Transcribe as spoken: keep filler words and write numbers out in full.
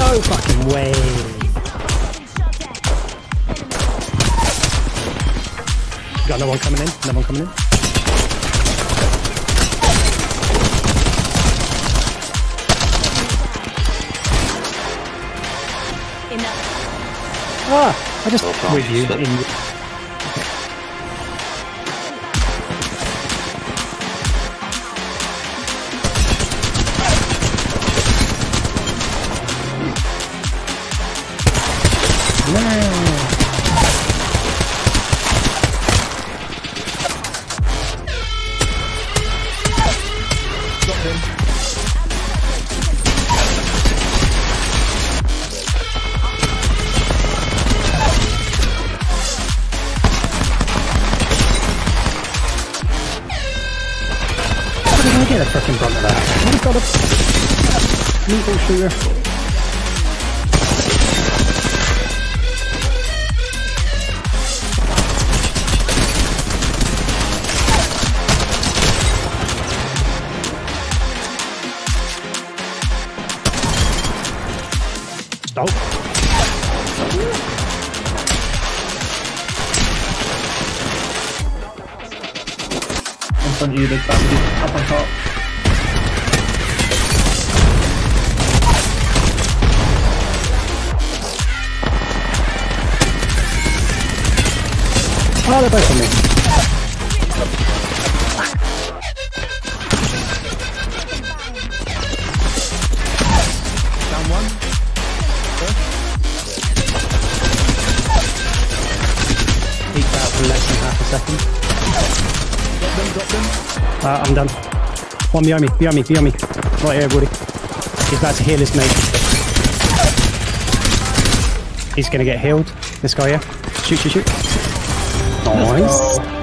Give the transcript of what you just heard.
No fucking way. Got no one coming in. No one coming in. Ah, I just Oh, with you shit. in. How did I get a fucking brunt of that? I've got a meatball shooter. Stop. In front of you, there's somebody up on top. Oh, they're both on me. Down one. Peeked out for less than half a second. Got them, got them. Uh, I'm done. One behind me, behind me, behind me. Right here, buddy. He's about to heal his mate. He's gonna get healed. This guy here. Shoot, shoot, shoot. Nice.